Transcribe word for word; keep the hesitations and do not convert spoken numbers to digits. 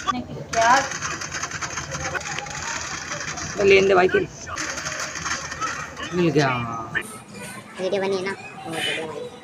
क्या लेन दे भाई किल। मिल गया। वीडियो बनी है ना, बहुत बढ़िया भाई।